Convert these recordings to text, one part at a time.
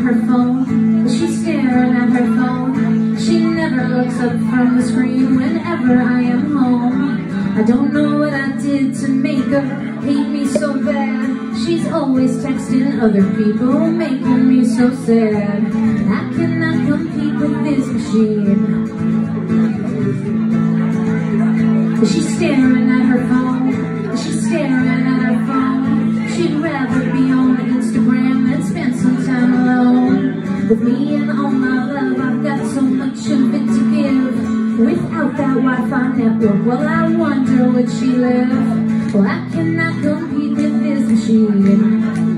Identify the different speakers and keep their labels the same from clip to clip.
Speaker 1: her phone. She's staring at her phone. She never looks up from the screen whenever I am home. I don't know what I did to make her hate me so bad. She's always texting other people, making me so sad. I cannot compete with this machine. She's staring at her phone. She's staring at her phone. She'd rather be on Instagram than spend some time alone. With me and all my love, I've got so much of it to give. Without that Wi-Fi network, well, I wonder would she live? Well, I cannot compete with this machine.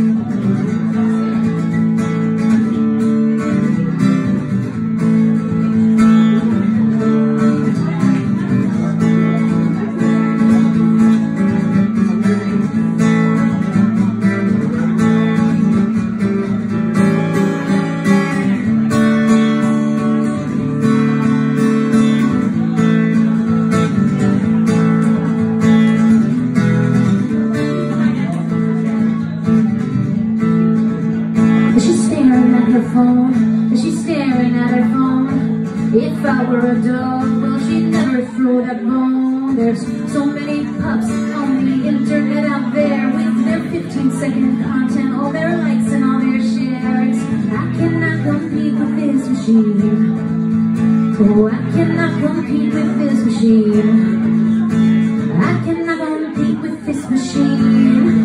Speaker 1: She's staring at her phone. She's staring at her phone. If I were a dog, well, she'd never throw that bone. There's so many pups on the internet out there with their 15-second content, all their likes and all their shares. I cannot compete with this machine. Oh, I cannot compete with this machine. I cannot compete with this machine.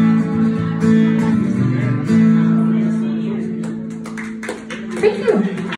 Speaker 1: Thank you.